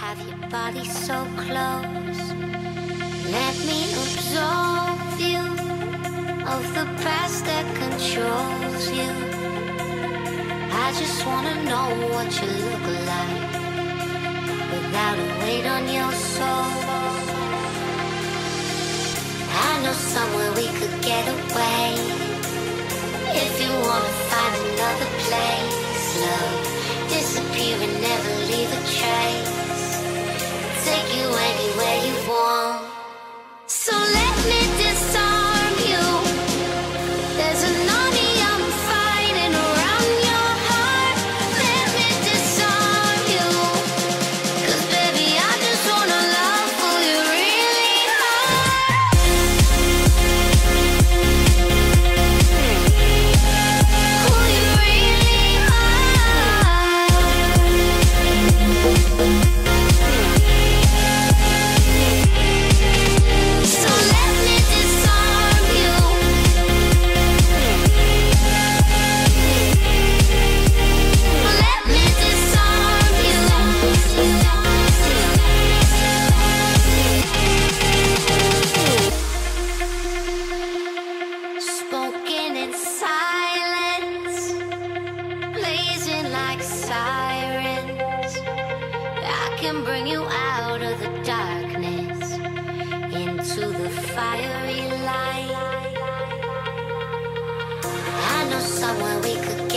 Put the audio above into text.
have your body so close. Let me absolve you of the past that controls you. I just wanna know what you look like without a weight on your soul. I know somewhere we could get away. If you wanna find another place, love, disappear and never leave a trace. Take you anywhere you want. So let me disarm you. There's an army I'm fighting around your heart. Let me disarm you. 'Cause baby, I just wanna love who you really are. Who you really are. So let me disarm you. Let me disarm you. Spoken in silence, blazing like sirens. I can bring you out of the darkness into the fiery light. I know somewhere we could